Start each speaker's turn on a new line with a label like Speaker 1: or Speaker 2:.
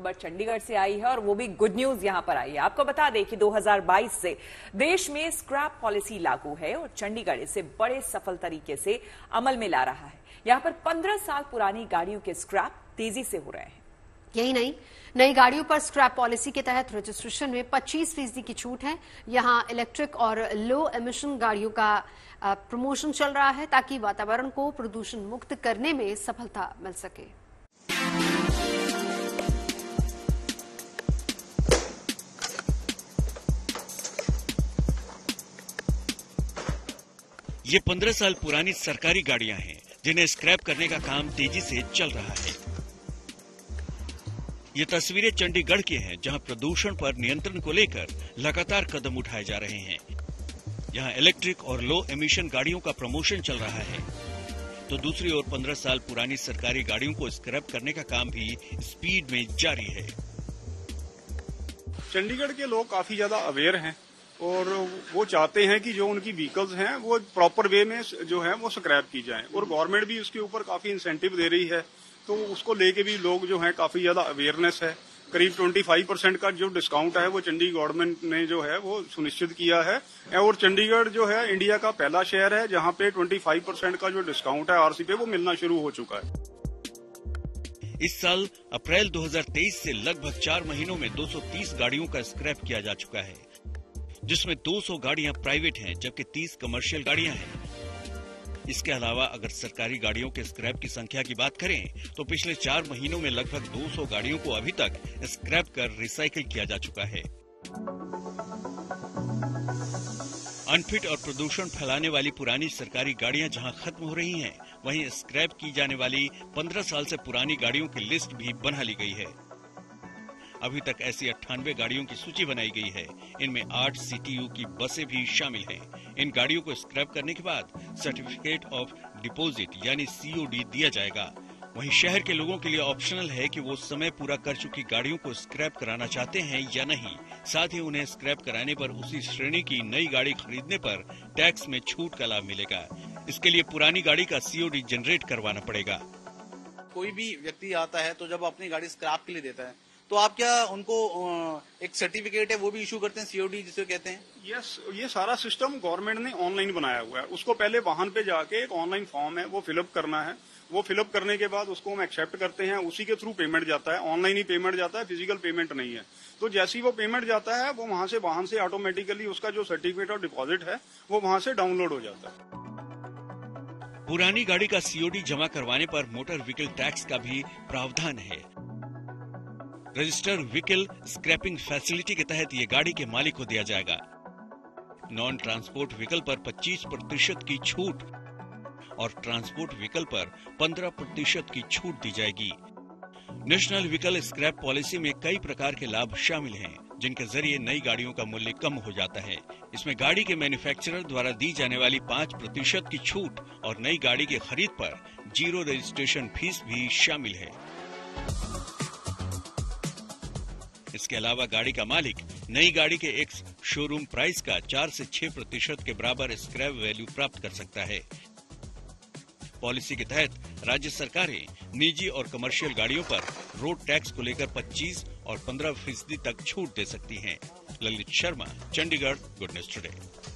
Speaker 1: खबर चंडीगढ़ से आई है और वो भी गुड न्यूज यहां पर आई है। आपको बता दें कि 2022 से देश में स्क्रैप पॉलिसी लागू है और चंडीगढ़ इसे बड़े सफल तरीके से अमल में ला रहा है। यहां पर 15 साल पुरानी गाड़ियों के स्क्रैप तेजी से हो रहे हैं।
Speaker 2: यही नहीं, नई गाड़ियों पर स्क्रैप पॉलिसी के तहत रजिस्ट्रेशन में 25% की छूट है। यहां इलेक्ट्रिक और लो एमिशन गाड़ियों का प्रमोशन चल रहा है ताकि वातावरण को प्रदूषण मुक्त करने में सफलता मिल सके।
Speaker 3: ये 15 साल पुरानी सरकारी गाड़ियां हैं जिन्हें स्क्रैप करने का काम तेजी से चल रहा है। ये तस्वीरें चंडीगढ़ की हैं, जहां प्रदूषण पर नियंत्रण को लेकर लगातार कदम उठाए जा रहे हैं। यहां इलेक्ट्रिक और लो एमिशन गाड़ियों का प्रमोशन चल रहा है, तो दूसरी ओर 15 साल पुरानी सरकारी गाड़ियों को स्क्रैप करने का काम भी स्पीड में जारी है।
Speaker 4: चंडीगढ़ के लोग काफी ज्यादा अवेयर हैं और वो चाहते हैं कि जो उनकी व्हीकल्स हैं वो प्रॉपर वे में जो है वो स्क्रैप की जाएं, और गवर्नमेंट भी उसके ऊपर काफी इंसेंटिव दे रही है, तो उसको लेके भी लोग जो हैं काफी ज्यादा अवेयरनेस है। करीब 25% का जो डिस्काउंट है वो चंडीगढ़ गवर्नमेंट ने जो है वो सुनिश्चित किया है, और चंडीगढ़ जो है इंडिया का पहला शहर है जहां पे 25% का जो डिस्काउंट है आरसी पे वो मिलना शुरू हो चुका है।
Speaker 3: इस साल अप्रैल 2023 से लगभग 4 महीनों में 230 गाड़ियों का स्क्रैप किया जा चुका है, जिसमें 200 गाड़ियां प्राइवेट हैं जबकि 30 कमर्शियल गाड़ियां हैं। इसके अलावा अगर सरकारी गाड़ियों के स्क्रैप की संख्या की बात करें तो पिछले 4 महीनों में लगभग 200 गाड़ियों को अभी तक स्क्रैप कर रिसाइकिल किया जा चुका है। अनफिट और प्रदूषण फैलाने वाली पुरानी सरकारी गाड़ियां जहां खत्म हो रही हैं, वहीं स्क्रैप की जाने वाली 15 साल से पुरानी गाड़ियों की लिस्ट भी बना ली गई है। अभी तक ऐसी 98 गाड़ियों की सूची बनाई गई है। इनमें 8 सीटीयू की बसें भी शामिल हैं। इन गाड़ियों को स्क्रैप करने के बाद सर्टिफिकेट ऑफ डिपॉजिट यानी सीओडी दिया जाएगा। वहीं शहर के लोगों के लिए ऑप्शनल है कि वो समय पूरा कर चुकी गाड़ियों को स्क्रैप कराना चाहते हैं या नहीं। साथ ही उन्हें स्क्रैप कराने पर उसी श्रेणी की नई गाड़ी खरीदने पर टैक्स में छूट का लाभ मिलेगा। इसके लिए पुरानी गाड़ी का सीओडी जनरेट करवाना पड़ेगा।
Speaker 5: कोई भी व्यक्ति आता है तो जब अपनी गाड़ी स्क्रैप के लिए देता है तो आप क्या उनको एक सर्टिफिकेट है वो भी इशू करते हैं, सीओडी जिसे कहते हैं?
Speaker 4: यस, ये सारा सिस्टम गवर्नमेंट ने ऑनलाइन बनाया हुआ है। उसको पहले वाहन पे जाके एक ऑनलाइन फॉर्म है वो फिलअप करना है। वो फिलअप करने के बाद उसको हम एक्सेप्ट करते हैं, उसी के थ्रू पेमेंट जाता है। ऑनलाइन ही पेमेंट जाता है, फिजिकल पेमेंट नहीं है। तो जैसे ही वो पेमेंट जाता है वो वहां से वाहन से ऑटोमेटिकली उसका जो सर्टिफिकेट ऑफ डिपॉजिट है वो वहां से डाउनलोड हो जाता है।
Speaker 3: पुरानी गाड़ी का सीओडी जमा करवाने पर मोटर व्हीकल टैक्स का भी प्रावधान है। रजिस्टर्ड व्हीकल स्क्रैपिंग फैसिलिटी के तहत ये गाड़ी के मालिक को दिया जाएगा। नॉन ट्रांसपोर्ट व्हीकल पर 25% की छूट और ट्रांसपोर्ट व्हीकल पर 15% की छूट दी जाएगी। नेशनल व्हीकल स्क्रैप पॉलिसी में कई प्रकार के लाभ शामिल हैं, जिनके जरिए नई गाड़ियों का मूल्य कम हो जाता है। इसमें गाड़ी के मैन्युफैक्चरर द्वारा दी जाने वाली 5% की छूट और नई गाड़ी की खरीद पर 0 रजिस्ट्रेशन फीस भी शामिल है। इसके अलावा गाड़ी का मालिक नई गाड़ी के एक्स शोरूम प्राइस का 4 से 6% के बराबर स्क्रैप वैल्यू प्राप्त कर सकता है। पॉलिसी के तहत राज्य सरकारें निजी और कमर्शियल गाड़ियों पर रोड टैक्स को लेकर 25 और 15% तक छूट दे सकती हैं। Lalit Sharma, Chandigarh, good news today.